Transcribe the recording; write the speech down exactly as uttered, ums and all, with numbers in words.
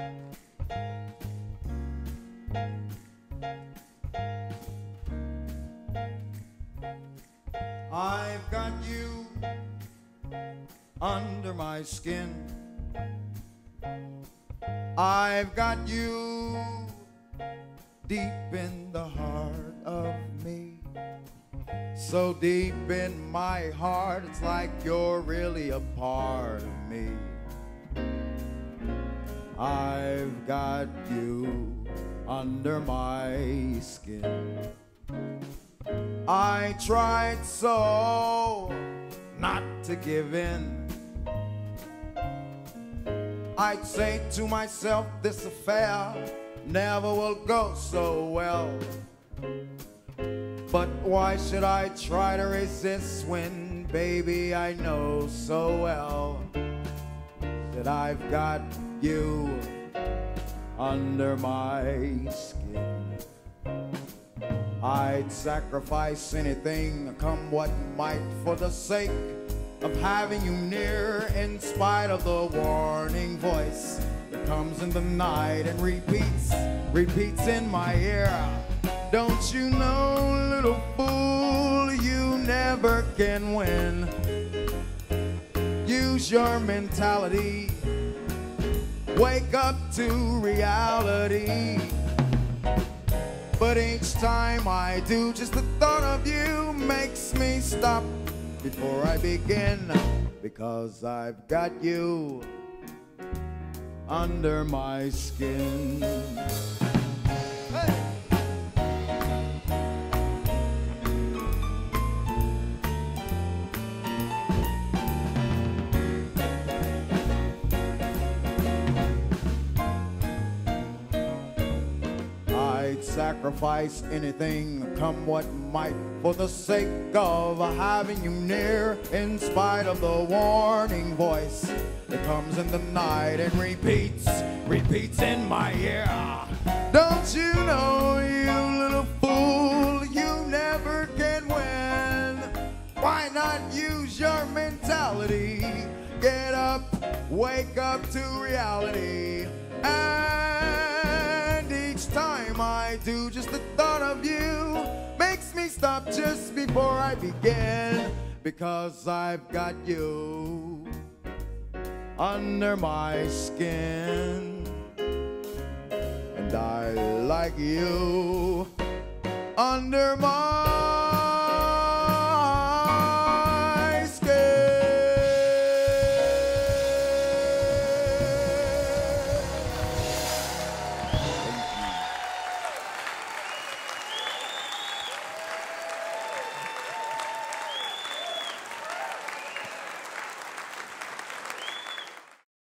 I've got you under my skin. I've got you deep in the heart of me. So deep in my heart, it's like you're really a part of me. I've got you under my skin. I tried so not to give in. I'd say to myself, this affair never will go so well. But why should I try to resist when, baby, I know so well that I've got you under my skin. I'd sacrifice anything, come what might, for the sake of having you near, in spite of the warning voice that comes in the night and repeats, repeats in my ear. Don't you know, little fool, you never can win. Use your mentality, wake up to reality. But each time I do, just the thought of you makes me stop before I begin, because I've got you under my skin. Hey! I'd sacrifice anything, come what might, for the sake of having you near, in spite of the warning voice that comes in the night and repeats, repeats in my ear. Don't you know, you little fool, you never can win. Why not use your mentality? Get up, wake up to reality. And each time I do, just the thought of you makes me stop just before I begin, because I've got you under my skin. And I like you under my